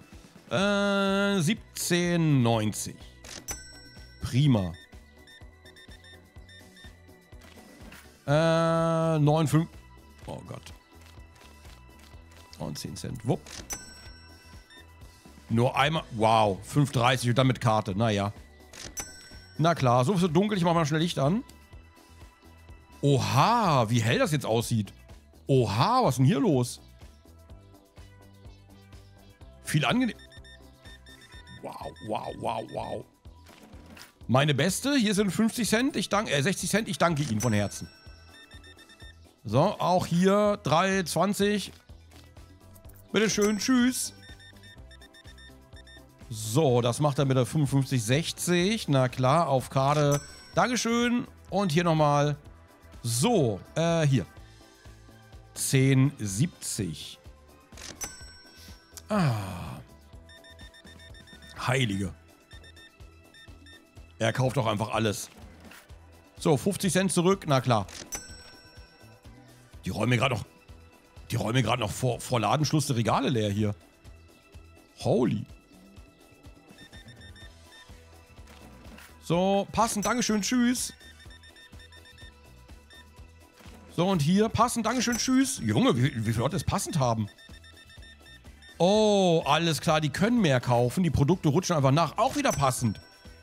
17,90. Prima. 9,5. Oh Gott. Und 10 Cent. Wupp. Nur einmal. Wow. 5,30 und dann mit Karte. Naja. Na klar. So dunkel. Ich mach mal schnell Licht an. Oha. Wie hell das jetzt aussieht. Oha. Was ist denn hier los? Viel angenehm. Wow, wow, wow, wow. Meine Beste. Hier sind 50 Cent. 60 Cent. Ich danke Ihnen von Herzen. So. Auch hier 3,20. Bitteschön. Tschüss. So, das macht er mit der 55,60. Na klar, auf Karte. Dankeschön. Und hier nochmal. So, hier. 10,70. Ah. Heilige. Er kauft doch einfach alles. So, 50 Cent zurück. Na klar. Die räumen mir gerade noch vor Ladenschluss die Regale leer hier. Holy. So, passend, Dankeschön, tschüss. So, und hier, passend, Dankeschön, tschüss. Junge, wie viele Leute es passend haben. Oh, alles klar, die können mehr kaufen. Die Produkte rutschen einfach nach. Auch wieder passend.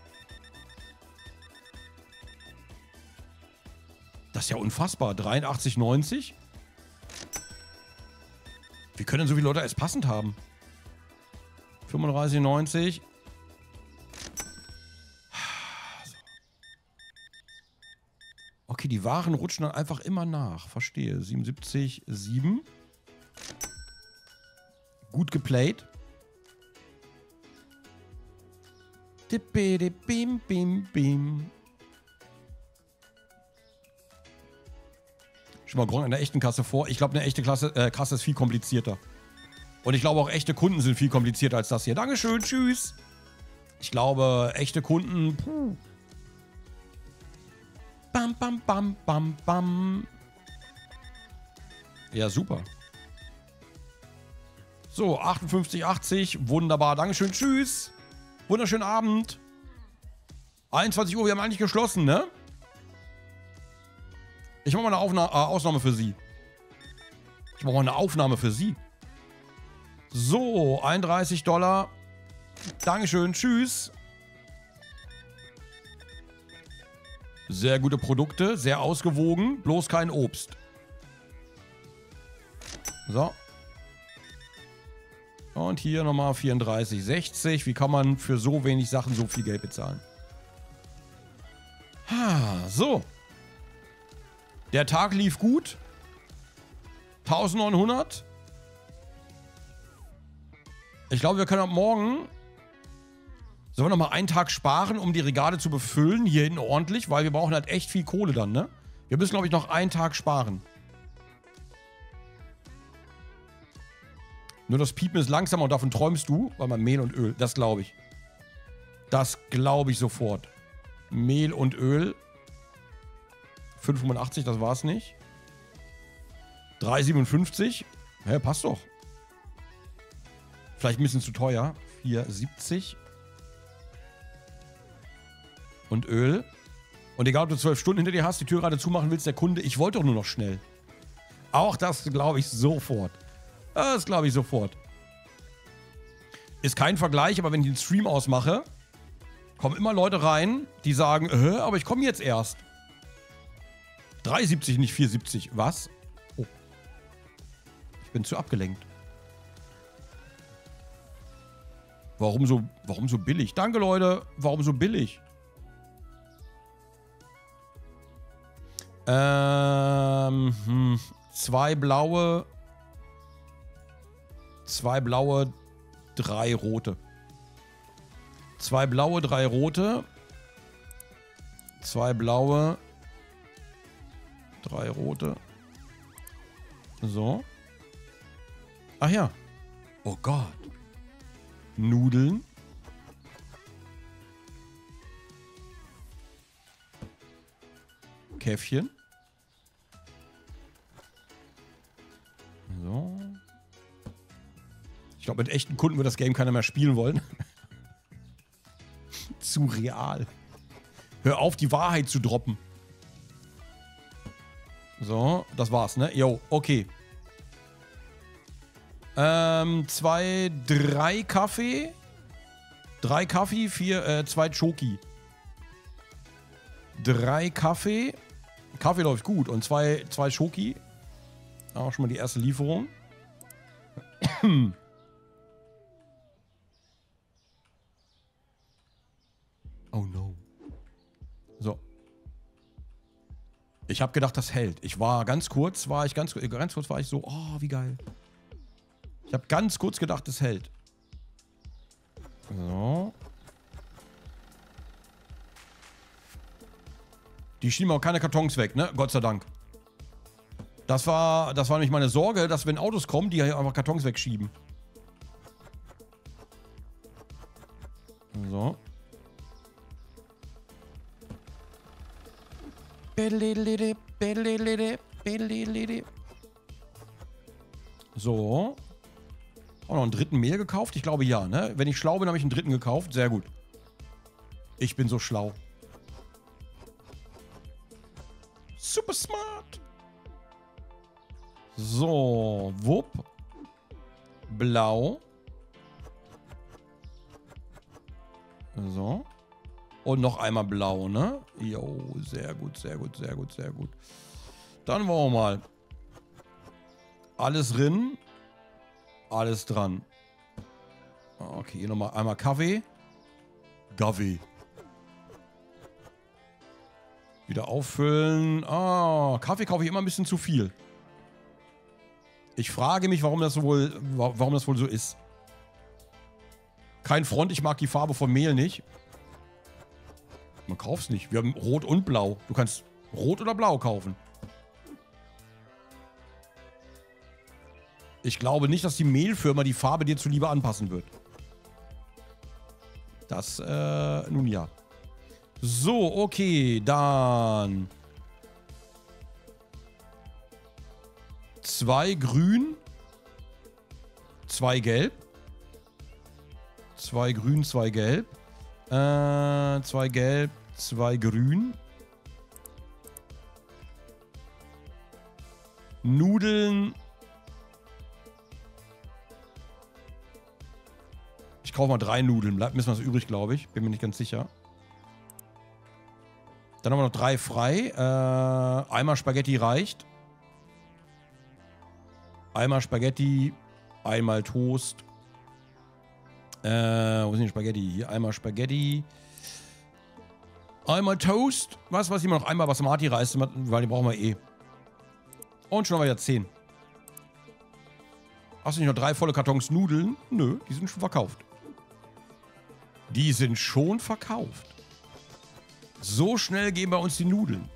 Das ist ja unfassbar. 83,90. Wie können denn so viele Leute es passend haben? 35,90. Okay, die Waren rutschen dann einfach immer nach. Verstehe. 77,7. Gut geplayt. Bim, bim, bim. Schon mal Gronk in der echten Kasse vor. Ich glaube, eine echte Kasse ist viel komplizierter. Und ich glaube auch, echte Kunden sind viel komplizierter als das hier. Dankeschön, tschüss. Ich glaube, echte Kunden... Puh. Bam, bam, bam, bam, bam. Ja, super. So, 58,80. Wunderbar. Dankeschön. Tschüss. Wunderschönen Abend. 21 Uhr. Wir haben eigentlich geschlossen, ne? Ich mache mal eine Ausnahme für Sie. Ich mache mal eine Aufnahme für Sie. So, 31 $. Dankeschön. Tschüss. Sehr gute Produkte. Sehr ausgewogen. Bloß kein Obst. So. Und hier nochmal 34,60. Wie kann man für so wenig Sachen so viel Geld bezahlen? So. Der Tag lief gut. 1900. Ich glaube, wir können ab morgen... Sollen wir nochmal einen Tag sparen, um die Regale zu befüllen? Hier hinten ordentlich, weil wir brauchen halt echt viel Kohle dann, ne? Wir müssen, glaube ich, noch einen Tag sparen. Nur das Piepen ist langsamer und davon träumst du, weil man Mehl und Öl, das glaube ich. Das glaube ich sofort. Mehl und Öl. 5,85, das war's nicht. 3,57. Hä, passt doch. Vielleicht ein bisschen zu teuer. 4,70. Und Öl. Und egal, ob du 12 Stunden hinter dir hast, die Tür gerade zumachen willst, der Kunde, ich wollte doch nur noch schnell. Auch das glaube ich sofort. Das glaube ich sofort. Ist kein Vergleich, aber wenn ich den Stream ausmache, kommen immer Leute rein, die sagen, aber ich komme jetzt erst. 3,70, nicht 4,70. Was? Oh. Ich bin zu abgelenkt. Warum so billig? Danke, Leute. Warum so billig? 2 blaue. 2 blaue, 3 rote. 2 blaue, 3 rote. 2 blaue, 3 rote. So. Ach ja. Oh Gott. Nudeln. Käffchen. So. Ich glaube, mit echten Kunden wird das Game keiner mehr spielen wollen. Zu real. Hör auf, die Wahrheit zu droppen. So, das war's, ne? Jo, okay. 2, 3 Kaffee. 3 Kaffee, 2 Choki. 3 Kaffee. Kaffee läuft gut. Und 2 Choki. Auch schon mal die erste Lieferung. Oh no. So. Ich habe gedacht, das hält. Ganz kurz war ich so, oh, wie geil. Ich habe ganz kurz gedacht, das hält. So. Die schieben auch keine Kartons weg, ne? Gott sei Dank. Das war nämlich meine Sorge, dass wenn Autos kommen, die hier einfach Kartons wegschieben. So. So. Auch noch einen dritten Mehl gekauft? Ich glaube ja, ne? Wenn ich schlau bin, habe ich einen dritten gekauft. Sehr gut. Ich bin so schlau. Super smart. So. Wupp. Blau. So. Und noch einmal blau, ne? Jo, sehr gut, sehr gut, sehr gut, sehr gut. Dann wollen wir mal. Alles drin. Alles dran. Okay, hier nochmal einmal Kaffee. Kaffee. Wieder auffüllen. Ah, Kaffee kaufe ich immer ein bisschen zu viel. Ich frage mich, warum das wohl so ist. Kein Front, ich mag die Farbe von Mehl nicht. Man kauft es nicht. Wir haben Rot und Blau. Du kannst Rot oder Blau kaufen. Ich glaube nicht, dass die Mehlfirma die Farbe dir zuliebe anpassen wird. Das, nun ja. So, okay, dann 2 grün, 2 gelb. 2 grün, 2 gelb. 2 gelb, 2 grün. Nudeln. Ich kaufe mal 3 Nudeln. Bleibt ein bisschen was übrig, glaube ich. Bin mir nicht ganz sicher. Dann haben wir noch 3 frei. Einmal Spaghetti reicht. Einmal Spaghetti. Einmal Toast. Wo sind die Spaghetti? Hier einmal Spaghetti. Einmal Toast. Was ich immer noch einmal Basmati-Reis, weil die brauchen wir eh. Und schon haben wir ja 10. Hast du nicht noch 3 volle Kartons Nudeln? Nö, die sind schon verkauft. Die sind schon verkauft. So schnell gehen bei uns die Nudeln.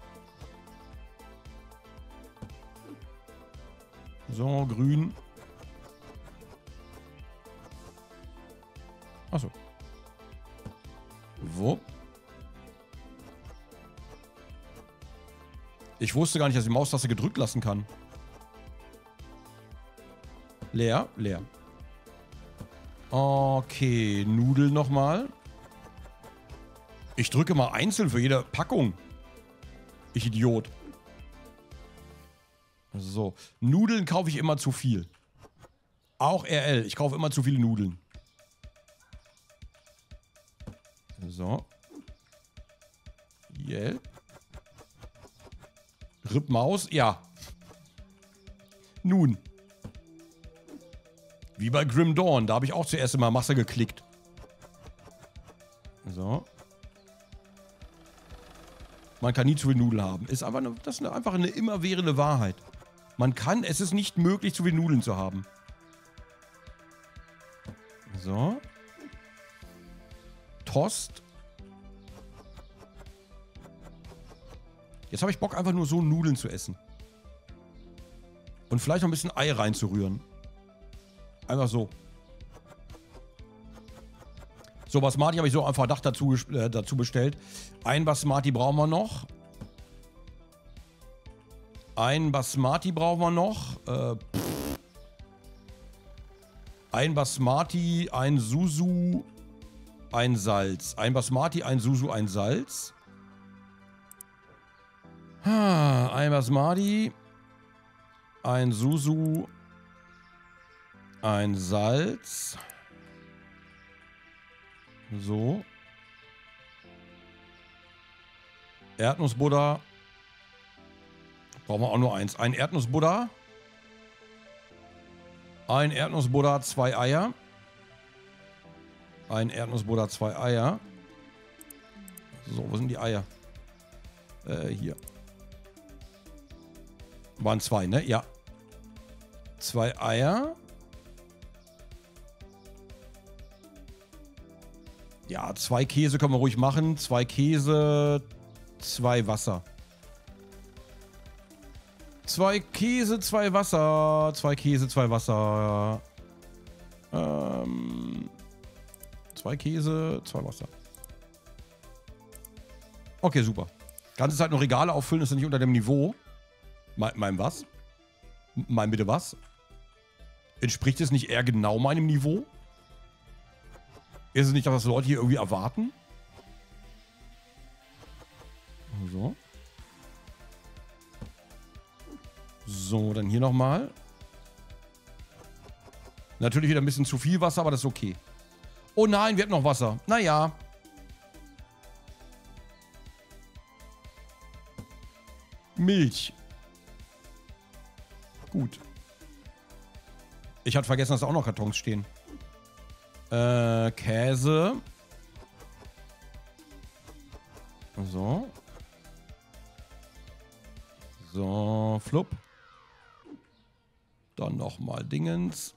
So, grün. Achso. Wupp. Ich wusste gar nicht, dass ich die Maustaste gedrückt lassen kann. Leer, leer. Okay, Nudeln nochmal. Ich drücke mal einzeln für jede Packung. Ich Idiot. So, Nudeln kaufe ich immer zu viel. Auch RL, ich kaufe immer zu viele Nudeln. So. Yelp. Rippmaus, ja. Nun. Wie bei Grim Dawn, da habe ich auch zuerst immer Masse geklickt. So. Man kann nie zu viel Nudeln haben. Ist aber das ist einfach eine immerwährende Wahrheit. Es ist nicht möglich, zu viel Nudeln zu haben. So. Toast. Jetzt habe ich Bock, einfach nur so Nudeln zu essen. Und vielleicht noch ein bisschen Ei reinzurühren. Einfach so. So, Basmati habe ich so am Verdacht dazu bestellt. Ein Basmati brauchen wir noch. Ein Basmati brauchen wir noch. Ein Basmati, ein Susu, ein Salz. Ein Basmati, ein Susu, ein Salz. Ein Basmati, ein Susu, ein Salz. So. Erdnussbutter. Brauchen wir auch nur eins. Ein Erdnussbutter. Ein Erdnussbutter, 2 Eier. Ein Erdnussbutter, 2 Eier. So, wo sind die Eier? Hier. Waren 2, ne? Ja. 2 Eier. Ja, 2 Käse können wir ruhig machen. 2 Käse, 2 Wasser. 2 Käse, 2 Wasser. 2 Käse, 2 Wasser. 2 Käse, 2 Wasser. Okay, super. Ganze Zeit noch Regale auffüllen, ist ja nicht unter dem Niveau. Mein was? Mein bitte was? Entspricht es nicht eher genau meinem Niveau? Ist es nicht, dass das Leute hier irgendwie erwarten? So. So, dann hier nochmal. Natürlich wieder ein bisschen zu viel Wasser, aber das ist okay. Oh nein, wir haben noch Wasser. Naja. Milch. Gut. Ich hatte vergessen, dass da auch noch Kartons stehen. Käse. So. So, flupp. Dann nochmal Dingens.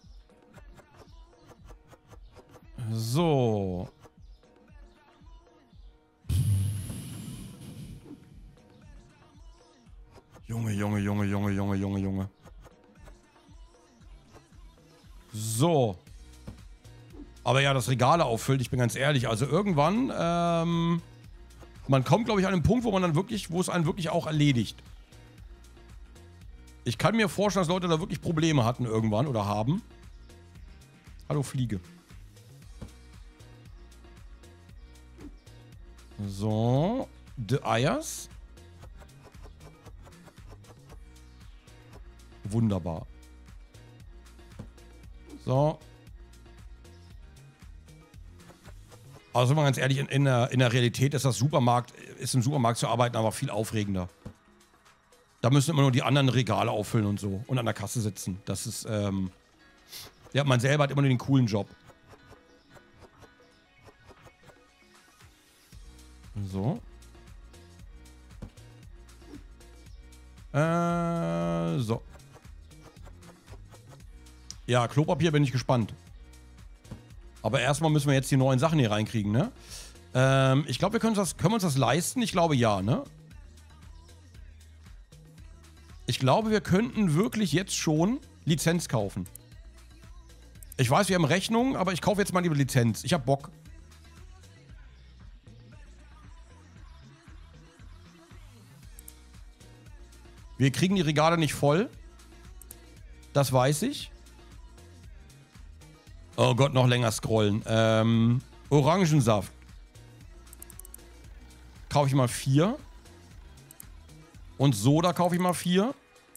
So. Junge. So. Aber ja, das Regale auffüllt, ich bin ganz ehrlich. Also irgendwann, man kommt, glaube ich, an einen Punkt, wo es einen wirklich auch erledigt. Ich kann mir vorstellen, dass Leute da wirklich Probleme hatten irgendwann oder haben. Hallo, Fliege. So. The Eiers. Wunderbar. So. Also mal ganz ehrlich, in der Realität ist im Supermarkt zu arbeiten aber viel aufregender. Da müssen immer nur die anderen Regale auffüllen und so. Und an der Kasse sitzen. Das ist, ja, man selber hat immer nur den coolen Job. So. So. Ja, Klopapier bin ich gespannt. Aber erstmal müssen wir jetzt die neuen Sachen hier reinkriegen, ne? Ich glaube, können wir uns das leisten? Ich glaube, ja, ne? Ich glaube, wir könnten wirklich jetzt schon Lizenz kaufen. Ich weiß, wir haben Rechnung, aber ich kaufe jetzt mal die Lizenz. Ich hab Bock. Wir kriegen die Regale nicht voll. Das weiß ich. Oh Gott, noch länger scrollen. Orangensaft. Kaufe ich mal 4. Und Soda kaufe ich mal 4.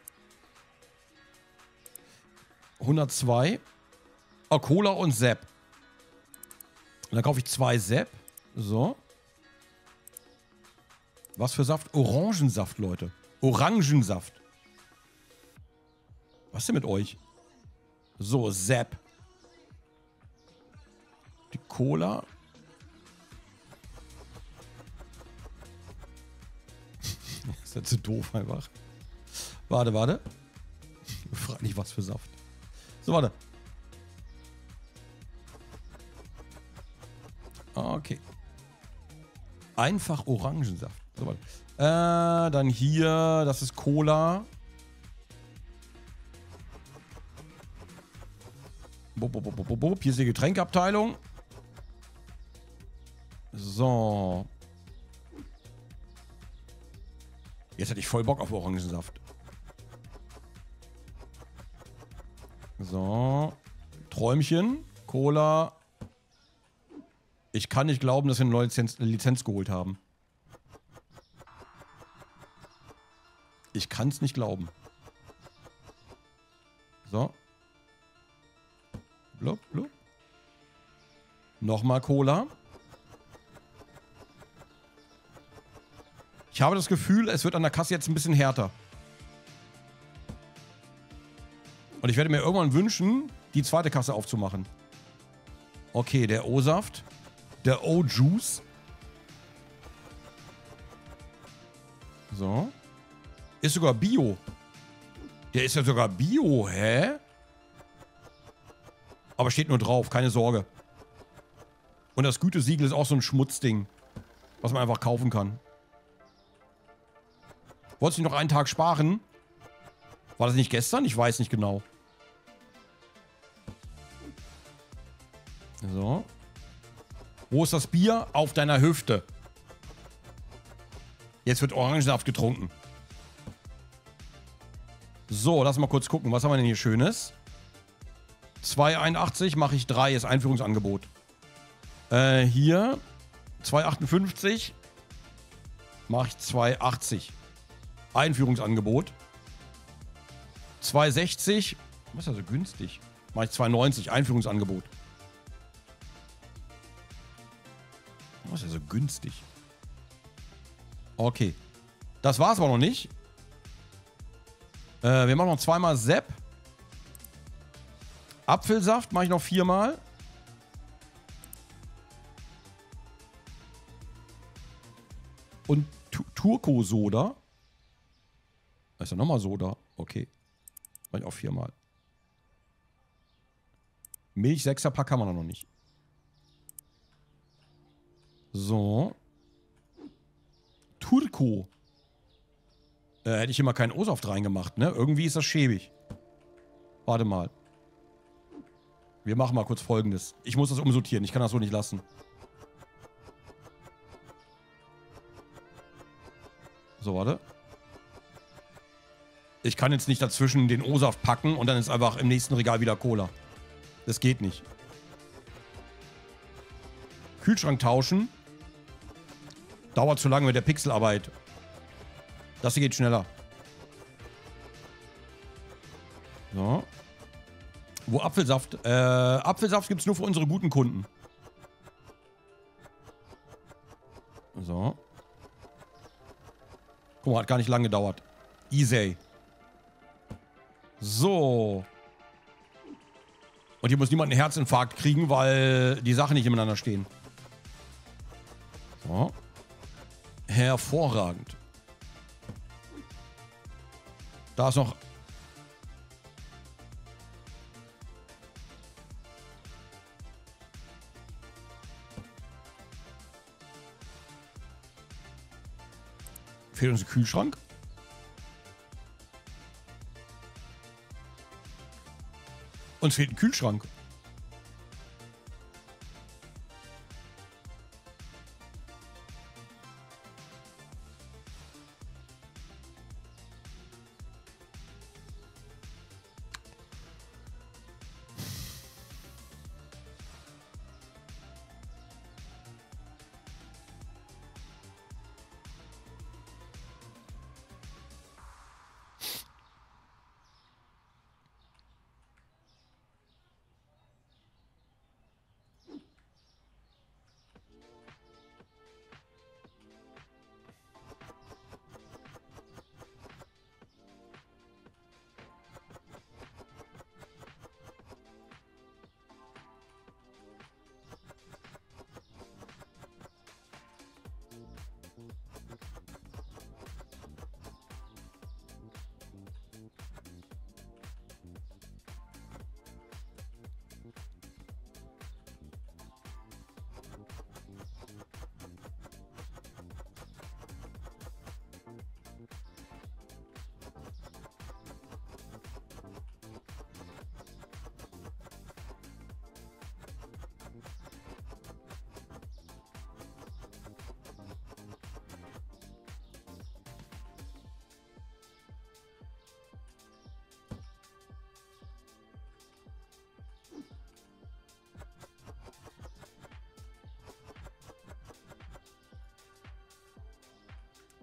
102. Oh, Cola und Sepp. Und dann kaufe ich 2 Sepp. So. Was für Saft? Orangensaft, Leute. Orangensaft. Was ist denn mit euch? So, Sepp. Die Cola. Das ist ja zu doof einfach. Warte. Ich frage nicht, was für Saft. So, warte. Okay. Einfach Orangensaft. So, warte. Dann hier, das ist Cola. Hier ist die Getränkeabteilung. So. Jetzt hätte ich voll Bock auf Orangensaft. So. Träumchen. Cola. Ich kann nicht glauben, dass wir eine neue Lizenz geholt haben. Ich kann es nicht glauben. So. Blub, blub. Nochmal Cola. Ich habe das Gefühl, es wird an der Kasse jetzt ein bisschen härter. Und ich werde mir irgendwann wünschen, die zweite Kasse aufzumachen. Okay, der O-Saft. Der O-Juice. So. Ist sogar Bio. Der ist ja sogar Bio, hä? Aber steht nur drauf, keine Sorge. Und das Gütesiegel ist auch so ein Schmutzding, was man einfach kaufen kann. Wolltest du noch einen Tag sparen? War das nicht gestern? Ich weiß nicht genau. So. Wo ist das Bier? Auf deiner Hüfte. Jetzt wird Orangensaft getrunken. So, lass mal kurz gucken. Was haben wir denn hier Schönes? 2,81 mache ich 3, ist Einführungsangebot. Hier 2,58 mache ich 2,80. Einführungsangebot. 2,60. Was ist ja so günstig? Mache ich 2,90. Einführungsangebot. Was ist ja so günstig? Okay. Das war's aber noch nicht. Wir machen noch 2-mal Sepp. Apfelsaft mache ich noch 4-mal. Und Turco-Soda. Da ist ja nochmal Soda. Okay. Mache ich auch 4-mal. Milch 6er-Pack haben wir noch nicht. So. Turco. Hätte ich immer keinen O-Saft reingemacht, ne? Irgendwie ist das schäbig. Warte mal. Wir machen mal kurz Folgendes. Ich muss das umsortieren. Ich kann das so nicht lassen. So, warte. Ich kann jetzt nicht dazwischen den O-Saft packen und dann ist einfach im nächsten Regal wieder Cola. Das geht nicht. Kühlschrank tauschen. Dauert zu lange mit der Pixelarbeit. Das hier geht schneller. So. Wo Apfelsaft? Apfelsaft gibt es nur für unsere guten Kunden. So. Guck mal, hat gar nicht lange gedauert. Easy. So. Und hier muss niemand einen Herzinfarkt kriegen, weil die Sachen nicht nebeneinander stehen. So. Hervorragend. Da ist noch... Fehlt uns ein Kühlschrank. Uns fehlt ein Kühlschrank.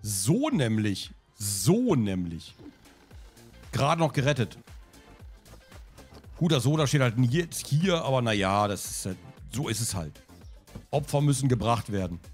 So nämlich. So nämlich. Gerade noch gerettet. Guter Soda steht halt jetzt hier, aber naja, das ist halt, so ist es halt. Opfer müssen gebracht werden.